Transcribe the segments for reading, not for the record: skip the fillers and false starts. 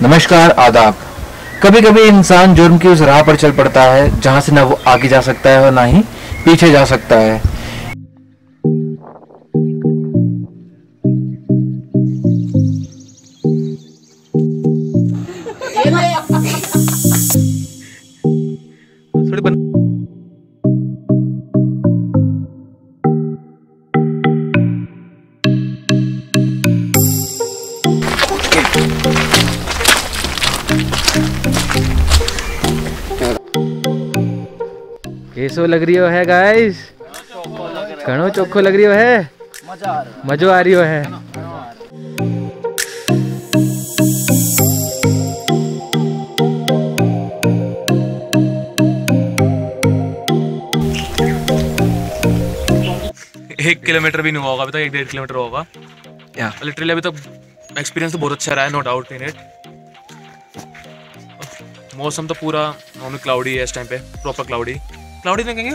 नमस्कार, आदाब। कभी कभी इंसान जुर्म की उस राह पर चल पड़ता है जहां से ना वो आगे जा सकता है और ना ही पीछे जा सकता है। कैसो लग रही हो है गाइस? घणो चोखो लग रही हो है, मजो आ रही हो है। एक किलोमीटर भी नहीं हुआ होगा अभी तक, 1-1.5 किलोमीटर होगा। लिटरली अभी तक एक्सपीरियंस तो बहुत अच्छा रहा है, नो डाउट इन इट। मौसम तो पूरा नॉर्मल क्लाउडी है इस टाइम पे, प्रॉपर क्लाउडी नहीं कहेंगे,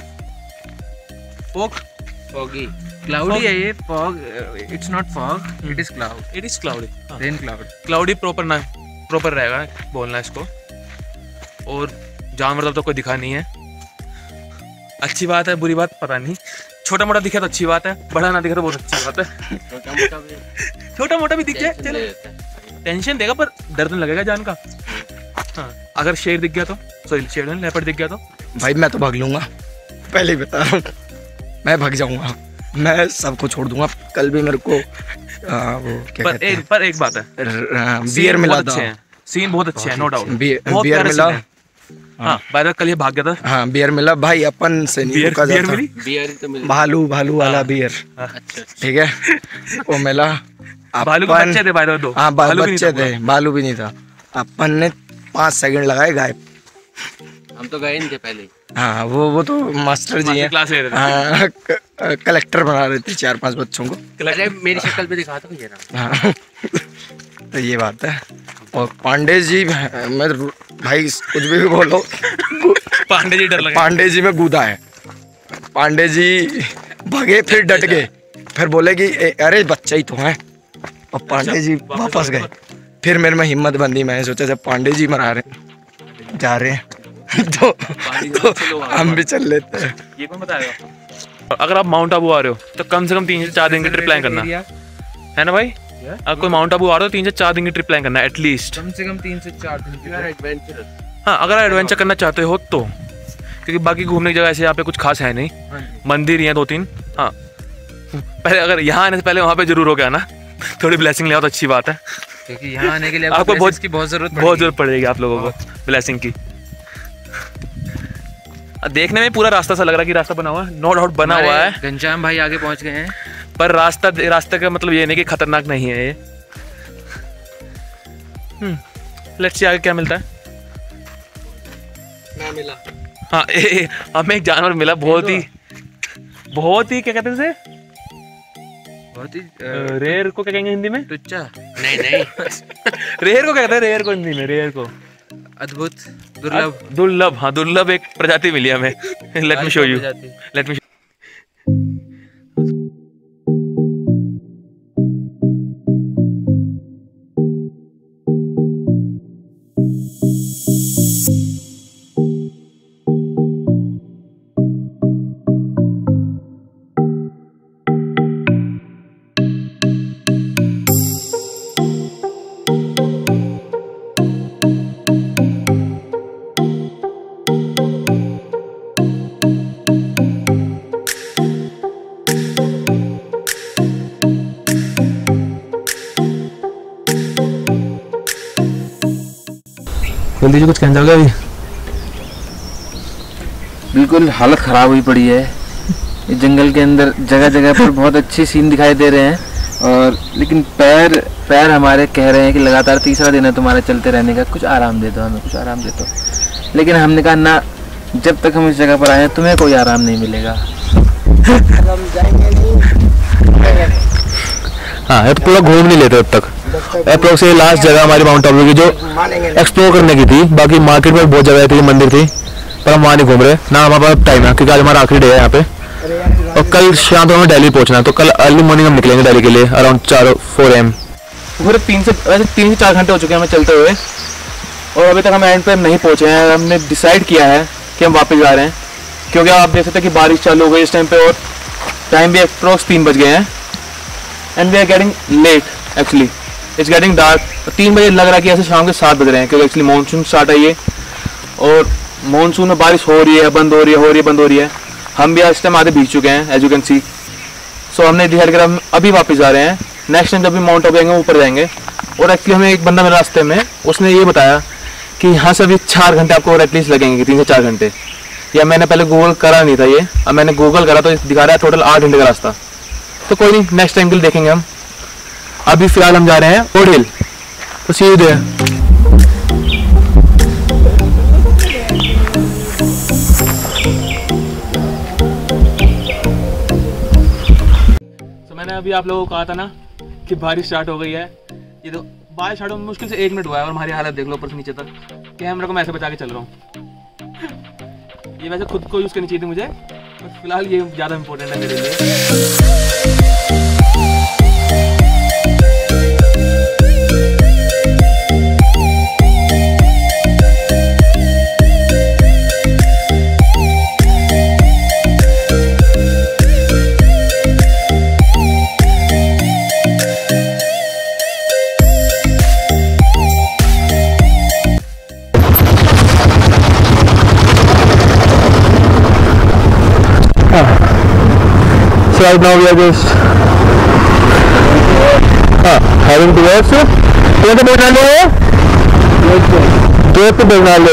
फॉगी क्लाउडी है ये। Fog, it's not fog, it is cloud, it is cloudy, rain cloud. Cloudy proper रहेगा बोलना इसको। और जानवर तो कोई दिखा नहीं है, अच्छी बात है, बुरी बात पता नहीं। छोटा मोटा दिखे तो अच्छी बात है, बड़ा ना दिखे तो बहुत अच्छी बात है। छोटा मोटा भी दिख जाए चलो, टेंशन देगा पर दर्द नहीं लगेगा जान का। हाँ, अगर शेर दिख गया तो, सॉरी शेर नहीं, लेपर्ड दिख गया तो भाई मैं तो भाग लूंगा, पहले ही बता रहा हूँ, मैं भाग जाऊंगा, मैं सबको छोड़ दूंगा। कल भी मेरे को वो क्या कहते हैं, पर एक बात है, बियर मिला था, सीन बहुत अच्छे हैं, नो डाउट। बियर मिला। हाँ, बाय द वे कल ये भाग गया था। हाँ, बियर मिला भाई, अपन से नहीं रुका जाता। बियर तो मिली, भालू वाला बियर, ठीक है, वो मिला। भालू के बच्चे थे बाय द वे, दो। हाँ, बच्चे थे, भालू भी नहीं था। अपन ने 5 सेकंड लगाए गायब। हम तो गए नहीं थे पहले। हाँ, वो तो मास्टर जी हैं, क्लास ले रहे हाँ, कलेक्टर बना रहे थे 4-5 बच्चों को। अरे मेरी शक्ल पे दिखा दो ये ना। हाँ, तो ये बात है। और पांडे जी, मैं भाई कुछ भी बोलो, पांडे जी डर लगे, पांडे जी में कूदा है। पांडे जी भागे, फिर डट गए, फिर बोले कि अरे बच्चा ही तो है, और पांडे जी वापस गए। फिर मेरे में हिम्मत बंदी, मैंने सोचा जब पांडे जी मरा रहे जा रहे हैं तो हम भी चल लेते हैं। ये कौन बताएगा? अगर आप माउंट आबू आ रहे हो तो कम से कम 3 से 4 दिन की ट्रिप प्लान करना है ना भाई। अगर कोई माउंट आबू आ रहे हो 3 से 4 दिन की ट्रिप प्लान करना है एटलीस्ट, कम से कम 3 से 4 दिन की एडवेंचर। हाँ, अगर एडवेंचर करना चाहते हो तो, क्योंकि बाकी घूमने की जगह ऐसे यहाँ पे कुछ खास है नहीं, मंदिर ही है 2-3। हाँ, पहले अगर यहाँ आने से पहले वहाँ पे जरूर हो गया ना, थोड़ी ब्लेसिंग ले आओ तो अच्छी बात है, क्योंकि यहाँ आने के लिए आपको बहुत जरूरत पड़ेगी आप लोगों को ब्लेसिंग की। देखने में पूरा रास्ता सा लग रहा है कि रास्ता बना हुआ है, नो डाउट बना हुआ है। घनश्याम भाई आगे पहुंच गए हैं, पर रास्ता का मतलब ये नहीं कि खतरनाक नहीं है ये। लेट्स सी आगे क्या मिलता है। मैं मिला, हाँ, हमें एक जानवर मिला, बहुत ही क्या कहते हैं उसे, बहुत ही रेयर को क्या कहेंगे हिंदी में? टुच्चा नहीं रेयर को क्या कहते हैं, रेयर को हिंदी में, रेयर को अद्भुत, दुर्लभ। हाँ, दुर्लभ एक प्रजाति मिली हमें। Let me show you, let me. जल्दी से कुछ कहना चाहोगे? अभी बिल्कुल हालत ख़राब हुई पड़ी है इस जंगल के अंदर, जगह जगह पर बहुत अच्छे सीन दिखाई दे रहे हैं, और लेकिन पैर हमारे कह रहे हैं कि लगातार 3रा दिन है तुम्हारे चलते रहने का, कुछ आराम दे दो हमें, कुछ आराम दे दो। लेकिन हमने कहा ना, जब तक हम इस जगह पर आए हैं तुम्हें कोई आराम नहीं मिलेगा। हम जाएंगे नहीं। हाँ, तो पूरा घूम नहीं लेते अब तक। अप्रोक्स ये लास्ट जगह हमारी माउंट आबू की जो एक्सप्लोर करने की थी, बाकी मार्केट में बहुत जगह थी, मंदिर थी, पर हम वहाँ नहीं घूम रहे ना, हमारे पास टाइम है क्योंकि आज हमारा आखिरी डे है यहाँ पे। और कल शाम को हमें दिल्ली पहुँचना है, तो कल अर्ली मॉर्निंग हम निकलेंगे दिल्ली के लिए अराउंड 4-4 AM। पूरे 3 से 4 घंटे हो चुके हैं हमें चलते हुए, और अभी तक हम एंड पे नहीं पहुँचे हैं। हमने डिसाइड किया है कि हम वापस जा रहे हैं, क्योंकि आप देख सकते हैं कि बारिश चालू हो गई इस टाइम पे, और टाइम भी अप्रॉक्स 3 बज गए हैं, and we are getting late actually, it's getting dark. 3 बजे लग रहा है कि ऐसे शाम के 7 बज रहे हैं, क्योंकि एक्चुअली मानसून स्टार्ट है ये, और मानसून में बारिश हो रही है, बंद हो रही है, बंद हो रही है। हम भी आज टाइम आधे भीग चुके हैं as you can see. So हमने डिसाइड करा हम अभी वापस जा रहे हैं। नेक्स्ट टाइम जब भी माउंट आबू जाएंगे ऊपर जाएंगे। और एक्चुअली हमें एक बंदा मेरे रास्ते में, उसने ये बताया कि यहाँ से अभी 4 घंटे आपको एटलीस्ट लगेंगे, 3 से 4 घंटे। या मैंने पहले गूगल करा नहीं था ये, अब मैंने गूगल करा तो दिखा रहा है टोटल 8 घंटे का रास्ता। तो कोई नहीं, नेक्स्ट टाइम के लिए देखेंगे हम। अभी फिलहाल हम जा रहे हैं ओड हिल, तो सी यू देयर। मैंने अभी आप लोगों को कहा था ना कि बारिश स्टार्ट हो गई है। ये तो बारिश स्टार्ट होने में मुश्किल से 1 मिनट हुआ है, और हमारी हालत देख लो ऊपर से नीचे तक। कैमरा को मैं ऐसे बचा के चल रहा हूँ। ये वैसे खुद को यूज़ करनी चाहिए थी मुझे, पर फिलहाल ये ज़्यादा इंपॉर्टेंट है मेरे लिए। So right now we are just heading towards कौन सा भोजनालय है? दोस्त भोजनालय।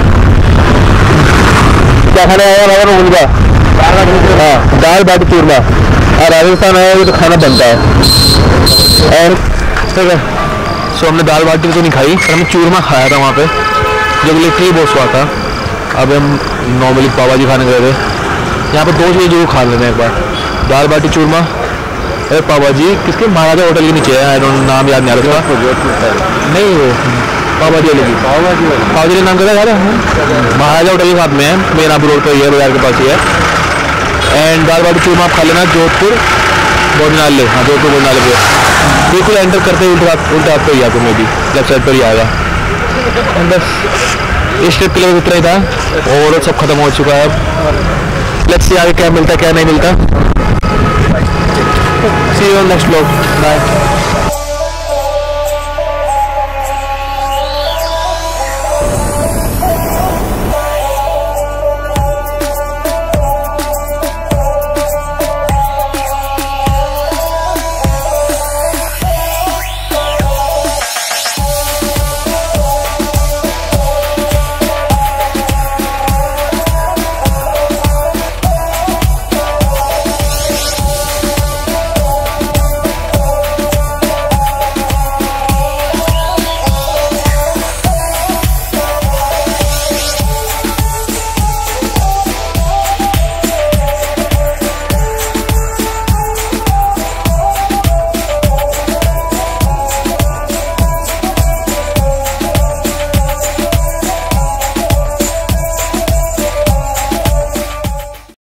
क्या खाने आया हमारा उनका? हाँ, दाल बाटी चूरमा। और राजस्थान आया तो खाना बनता है। और ठीक है, सो हमने दाल बाटी तो नहीं खाई, पर हमने चूरमा खाया था वहाँ पे, जो लिटरली बहुत स्वाद था। अब हम नॉर्मली पाव भाजी खाने गए थे। यहाँ पर 2 चीज़ें जरूर खा लेते हैं एक बार, दाल बाटी चूरमा और पाव भाजी। किसके? महाराजा होटल के नीचे है, आई डोंट, नाम याद नहीं आ रहा उसका। नहीं, वो पाव भाजी वाले की, पाव भाजी नाम क्या यार, महाराजा होटल के साथ में है, मेन आप रोड पर ही है, बाजार के पास ही है। एंड दाल बाटी चूरमा आप खा लेना जोधपुर भोजनालय। हाँ, जोधपुर भोजनालय पे बिल्कुल एंटर करते ही उल्टा आपको ही आपको, मे बी लेफ्ट साइड पर ही आएगा। बस इस ट्रिप के लिए इतना ही था, और सब खत्म हो चुका है। अब लेट्स सी आगे क्या मिलता है क्या नहीं मिलता। See you on next vlog, bye.